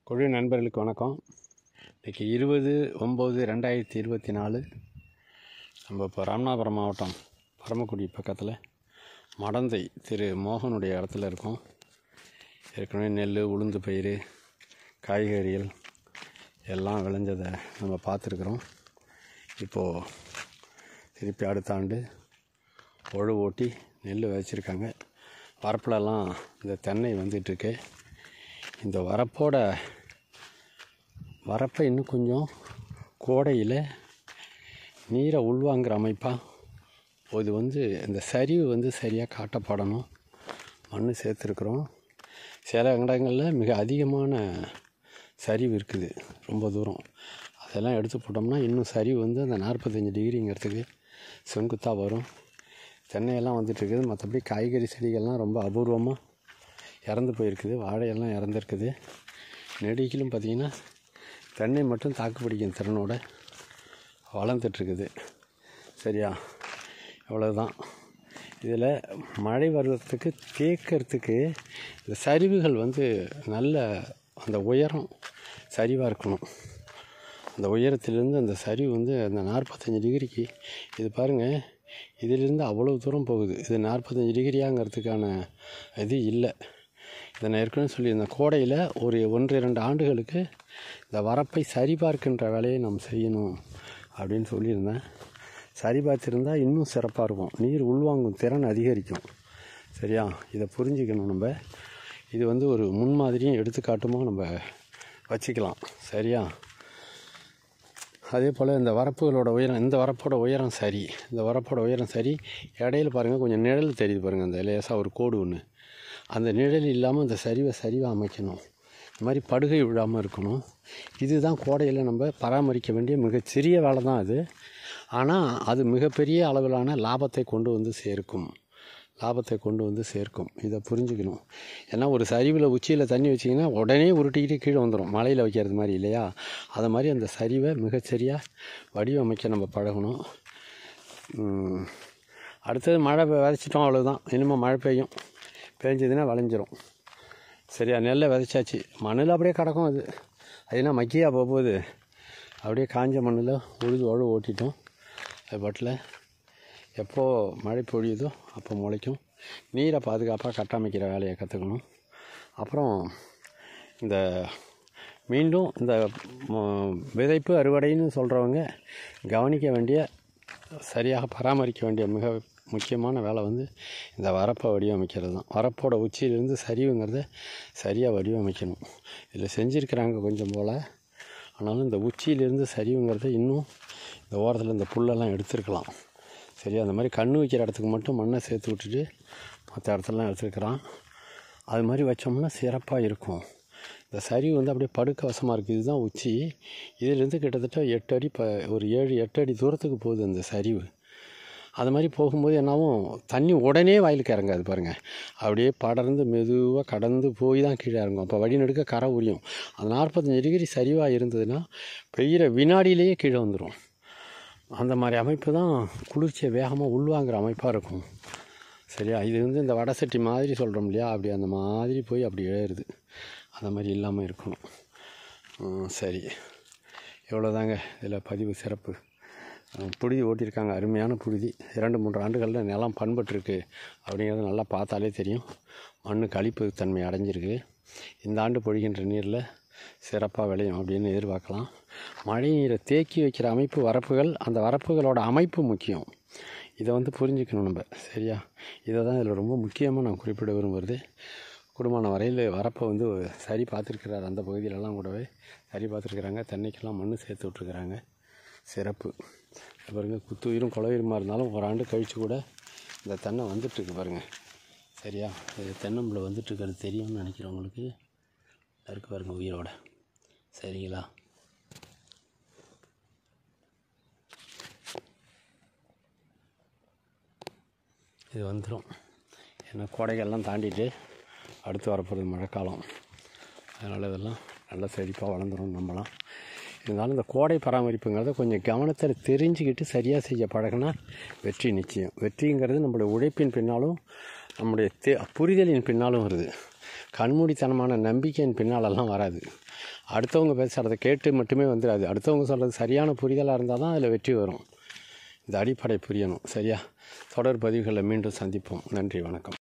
குழு நண்பர்களுக்கு வணக்கம். இன்றைக்கி 20/9/2024. நம்ம இப்போ ராமநாதபுரம் மாவட்டம் பரமக்குடி பக்கத்தில் மடந்தை திரு மோகனுடைய இடத்துல இருக்கோம். ஏற்கனவே நெல், உளுந்து பயிர், காய்கறிகள் எல்லாம் விளைஞ்சதை நம்ம பார்த்துருக்குறோம். இப்போது திருப்பி அடுத்த ஆண்டு உழவு ஓட்டி நெல் விதைச்சிருக்காங்க. வரப்புலலாம் இந்த தென்னை வந்துட்டுருக்கு. இந்த வரப்பை இன்னும் கொஞ்சம் கோடையில் நீரை உள்வாங்கிற அமைப்பாக இது இந்த சரிவு சரியாக காட்டப்படணும். மண் சேர்த்துருக்குறோம். சில இடங்களில் மிக அதிகமான சரிவு இருக்குது, ரொம்ப தூரம். அதெல்லாம் எடுத்து போட்டோம்னா இன்னும் சரிவு அந்த 45 டிகிரிங்கிறதுக்கு செங்குத்தாக வரும். தென்னையெல்லாம் வந்துட்டுருக்குது. மற்றபடி காய்கறி செடிகள்லாம் ரொம்ப அபூர்வமாக இறந்து போயிருக்குது. வாழையெல்லாம் இறந்துருக்குது. நெடிகளும் பார்த்திங்கன்னா தென்னை மட்டும் தாக்கு பிடிக்கும் திறனோடு வளர்ந்துட்டுருக்குது. சரியா, இவ்வளோதான். இதில் மழை வர்றதுக்கு தேக்கிறதுக்கு இந்த சரிவுகள் நல்ல அந்த உயரம் சரிவாக இருக்கணும். அந்த உயரத்திலேருந்து அந்த சரிவு அந்த 45 டிகிரிக்கு இது பாருங்கள், இதிலிருந்து அவ்வளோ தூரம் போகுது. இது 45 டிகிரியாங்கிறதுக்கான இது இல்லை. இதை நான் ஏற்கனவே சொல்லியிருந்தேன். கோடையில் ஒரு 1-2 ஆண்டுகளுக்கு இந்த வரப்பை சரிபார்க்கின்ற வேலையை நாம் செய்யணும் அப்படின்னு சொல்லியிருந்தேன். சரிபார்த்திருந்தால் இன்னும் சிறப்பாக இருக்கும். நீர் உள்வாங்கும் திறன் அதிகரிக்கும். சரியா, இதை புரிஞ்சுக்கணும் நம்ம. இது ஒரு முன்மாதிரியும் எடுத்துக்காட்டுமா நம்ம வச்சுக்கலாம். சரியா, அதே போல் இந்த வரப்புகளோட உயரம், இந்த வரப்போட உயரம் சரி, இந்த வரப்போட உயரம் சரி. இடையில பாருங்கள் கொஞ்சம் நிழல் தெரியுது பாருங்கள், அந்த லேசாக ஒரு கோடு ஒன்று. அந்த நிழல் இல்லாமல் அந்த சரிவாக அமைக்கணும். இந்த மாதிரி படுகை விழாமல் இருக்கணும். இதுதான் கோடையில் நம்ம பராமரிக்க வேண்டிய மிகச்சிறிய வேலை தான் அது. ஆனால் அது மிகப்பெரிய அளவிலான லாபத்தை கொண்டு சேர்க்கும். இதை புரிஞ்சுக்கணும். ஏன்னா ஒரு சரிவில் உச்சியில் தண்ணி வச்சிங்கன்னா உடனே உருட்டிக்கிட்டு கீழே வந்துடும், மலையில் வைக்கிறது மாதிரி இல்லையா? அது மாதிரி அந்த சரிவை மிகச்சரியாக வடிவமைக்க நம்ம பழகணும். அடுத்தது மழை விதைச்சிட்டோம், அவ்வளோதான். இனிமேல் மழை பெஞ்சதுன்னா விளைஞ்சிரும். சரியா, நெல்லை விதைச்சாச்சு. மண்ணில் அப்படியே கிடக்கும். அது என்ன மக்கியாக போகுது, அப்படியே காஞ்ச மண்ணில் உழவு ஓட்டிட்டோம். அது பாட்டில் எப்போது மழை பொழியுதோ அப்போ முளைக்கும். நீரை பாதுகாப்பாக கட்டமைக்கிற வேலையை கற்றுக்கணும். அப்புறம் மீண்டும் இந்த விதைப்பு அறுவடைன்னு சொல்கிறவங்க கவனிக்க வேண்டிய, சரியாக பராமரிக்க வேண்டிய மிக முக்கியமான வேலை இந்த வரப்பை வடிவமைக்கிறது தான். வரப்போட உச்சியிலிருந்து சரிவுங்கிறத சரியாக வடிவமைக்கணும். இதில் செஞ்சுருக்கிறாங்க கொஞ்சம் போல். ஆனாலும் இந்த உச்சியிலேருந்து சரிவுங்கிறத இன்னும் இந்த ஓரத்தில் இந்த புல்லெல்லாம் எடுத்துருக்கலாம். சரியா, அந்த மாதிரி கண்ணு வைக்கிற இடத்துக்கு மட்டும் மண்ணை சேர்த்து விட்டுட்டு மற்ற இடத்துலலாம் எடுத்துருக்குறான். அது மாதிரி வச்சோம்னா சிறப்பாக இருக்கும். இந்த சரிவு அப்படியே படுக்க வசமாக இருக்குது. இதுதான் உச்சி. இதிலேருந்து கிட்டத்தட்ட 8 அடி, ஒரு 7-8 அடி தூரத்துக்கு போகுது அந்த சரிவு. அது மாதிரி போகும்போது என்னாவும் தண்ணி உடனே வயலுக்கு இறங்காது பாருங்கள். அப்படியே படர்ந்து மெதுவாக கடந்து போய் தான் கீழே இறங்கும். அப்போ வழிநடுக்க கரை உரியும். அது 45 டிகிரி சரிவாக இருந்ததுன்னா பெய்கிற வினாடியிலேயே கீழே வந்துடும். அந்த மாதிரி அமைப்பு தான் குளிர்ச்சியை வேகமாக உள்வாங்கிற அமைப்பாக இருக்கும். சரியா, இது இந்த வடசட்டி மாதிரி சொல்கிறோம் இல்லையா, அப்படி அந்த மாதிரி போய் அப்படி ஏறுது. அந்த மாதிரி இல்லாமல் இருக்கணும். சரி, இவ்வளோதாங்க இதில் பதிவு. சிறப்பு புழுதி ஓட்டியிருக்காங்க, அருமையான புழுதி. 2-3 ஆண்டுகளில் நிலம் பண்பட்டுருக்கு அப்படிங்கிறது நல்லா பார்த்தாலே தெரியும். மண் கழிப்பு தன்மை அடைஞ்சிருக்கு. இந்த ஆண்டு பொழிகின்ற நீரில் சிறப்பாக விளையும் அப்படின்னு எதிர்பார்க்கலாம். மழை நீரை தேக்கி வைக்கிற அமைப்பு வரப்புகள், அந்த வரப்புகளோட அமைப்பு முக்கியம். இதை புரிஞ்சுக்கணும் நம்ம. சரியா, இதை தான் இதில் ரொம்ப முக்கியமாக நான் குறிப்பிட விரும்புகிறது. குடும்பமான வரையில் வரப்பை சரி பார்த்துருக்கிறார். அந்த பகுதியிலலாம் கூடவே சரி பார்த்துருக்குறாங்க. தென்னைக்கெல்லாம் மண் சேர்த்து விட்ருக்குறாங்க. சிறப்பு. பாருங்கள், குத்துயிரும் குலவீரமாக இருந்தாலும் ஒரு ஆண்டு கழித்து கூட இந்த தென்னை வந்துட்டுருக்கு பாருங்கள். சரியா, இது தென்னம்பிள்ளை வந்துட்டுருக்கிறது தெரியும்னு நினைக்கிறவங்களுக்கு இருக்கு பாருங்கள் உயிரோட. சரிங்களா, இது வந்துடும். ஏன்னா கோடைகள்லாம் தாண்டிட்டு அடுத்து வரப்போகிறது மழைக்காலம். அதனால் இதெல்லாம் நல்லா செழிப்பாக வளர்ந்துடும் நம்பலாம். இருந்தாலும் இந்த கோடை பராமரிப்புங்கிறத கொஞ்சம் கவனத்தில் தெரிஞ்சுக்கிட்டு சரியாக செய்ய பழகினா வெற்றி நிச்சயம். வெற்றிங்கிறது நம்மளுடைய உழைப்பின் பின்னாலும் நம்முடைய புரிதலின் பின்னாலும் வருது. கண்மூடித்தனமான நம்பிக்கையின் பின்னாலெல்லாம் வராது. அடுத்தவங்க பேசுகிறத கேட்டு மட்டுமே வந்துடாது. அடுத்தவங்க சொல்கிறது சரியான புரிதலாக இருந்தால் தான் அதில் வெற்றி வரும். இந்த அடிப்படை புரியணும். சரியா? தொடர் பதிவுகளில் மீண்டும் சந்திப்போம். நன்றி, வணக்கம்.